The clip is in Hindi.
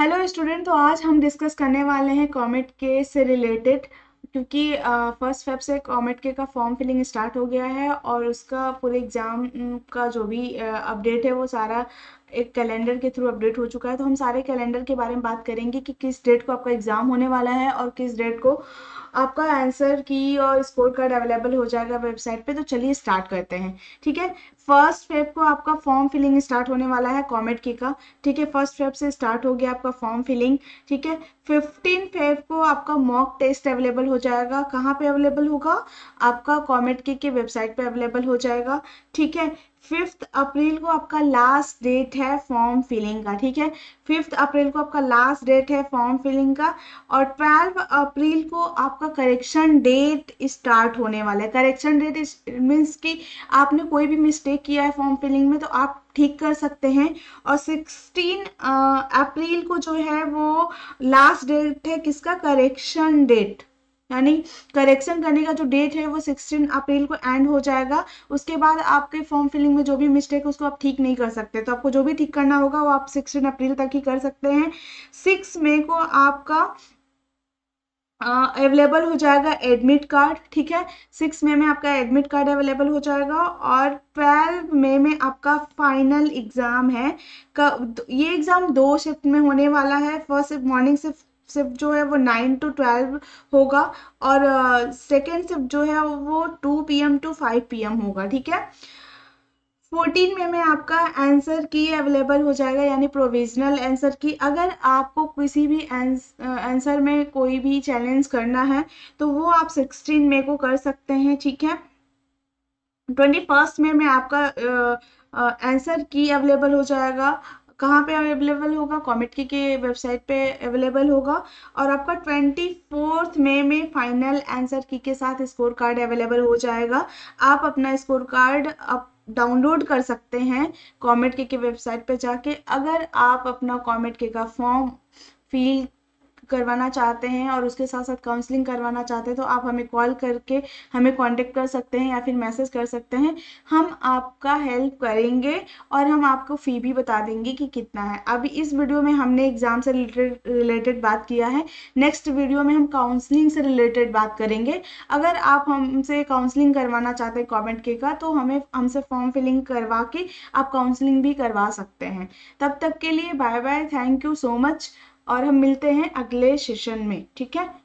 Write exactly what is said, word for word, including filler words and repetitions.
हेलो स्टूडेंट, तो आज हम डिस्कस करने वाले हैं कॉमेट के से रिलेटेड, क्योंकि फर्स्ट फेब से कॉमेट के का फॉर्म फिलिंग स्टार्ट हो गया है और उसका पूरे एग्ज़ाम का जो भी अपडेट है वो सारा एक कैलेंडर के थ्रू अपडेट हो चुका है। तो हम सारे कैलेंडर के बारे में बात करेंगे कि किस डेट को आपका एग्ज़ाम होने वाला है और किस डेट को आपका आंसर की और स्कोर कार्ड अवेलेबल हो जाएगा वेबसाइट पे। तो चलिए स्टार्ट करते हैं। ठीक है, फर्स्ट फेब को आपका फॉर्म फिलिंग स्टार्ट होने वाला है कॉमेट के का। ठीक है, फर्स्ट फेब से स्टार्ट हो गया आपका फॉर्म फिलिंग। ठीक है, फिफ्टीन फेब को आपका मॉक टेस्ट अवेलेबल हो जाएगा। कहाँ पे अवेलेबल होगा? आपका कॉमेट के के वेबसाइट पे अवेलेबल हो जाएगा। ठीक है, फिफ्थ अप्रैल को आपका लास्ट डेट है फॉर्म फिलिंग का। ठीक है, फिफ्थ अप्रैल को आपका लास्ट डेट है फॉर्म फिलिंग का। और ट्वेल्व अप्रैल को आपका करेक्शन डेट स्टार्ट होने वाला है। करेक्शन डेट मीन्स कि आपने कोई भी मिस्टेक किया है फॉर्म फिलिंग में तो आप ठीक कर सकते हैं। और सिक्सटीन अप्रैल को जो है वो लास्ट डेट है किसका? करेक्शन डेट, यानी करेक्शन करने का जो डेट है वो सिक्सटीन अप्रैल को एंड हो जाएगा। उसके बाद आपके फॉर्म फिलिंग में जो भी मिस्टेक है उसको आप ठीक नहीं कर सकते, तो आपको जो भी ठीक करना होगा वो आप सिक्सटीन अप्रैल तक ही कर सकते हैं। सिक्स मई को आपका अवेलेबल हो जाएगा एडमिट कार्ड। ठीक है, सिक्स मई में आपका एडमिट कार्ड अवेलेबल हो जाएगा। और ट्वेल्व मई में आपका फाइनल एग्जाम है। क- ये एग्जाम दो शिफ्ट में होने वाला है। First shift morning shift shift जो है वो नाइन टू ट्वेल्व होगा और सेकेंड शिफ्ट जो है वो two P M to five P M होगा। ठीक है, फोर्टीन में में आपका आंसर की अवेलेबल हो जाएगा, यानी प्रोविजनल आंसर की। अगर आपको किसी भी आंसर में कोई भी चैलेंज करना है तो वो आप सिक्सटीन मई को कर सकते हैं। ठीक है, ट्वेंटी फर्स्ट में में आपका आंसर की अवेलेबल हो जाएगा। कहाँ पे अवेलेबल होगा? कॉमेट की के वेबसाइट पे अवेलेबल होगा। और आपका ट्वेंटी फोर्थ मई में फाइनल आंसर की के साथ स्कोर कार्ड अवेलेबल हो जाएगा। आप अपना स्कोर कार्ड आप डाउनलोड कर सकते हैं कॉमेट के के वेबसाइट पे जाके। अगर आप अपना कॉमेट के का फॉर्म फिल करवाना चाहते हैं और उसके साथ साथ काउंसलिंग करवाना चाहते हैं तो आप हमें कॉल करके हमें कांटेक्ट कर सकते हैं या फिर मैसेज कर सकते हैं। हम आपका हेल्प करेंगे और हम आपको फ़ी भी बता देंगे कि कितना है। अभी इस वीडियो में हमने एग्ज़ाम से रिलेटेड रिलेटेड बात किया है। नेक्स्ट वीडियो में हम काउंसलिंग से रिलेटेड बात करेंगे। अगर आप हमसे काउंसलिंग करवाना चाहते हैं कॉमेट के का तो हमें हमसे फॉर्म फिलिंग करवा के आप काउंसलिंग भी करवा सकते हैं। तब तक के लिए bye bye, thank you so much. और हम मिलते हैं अगले सेशन में। ठीक है।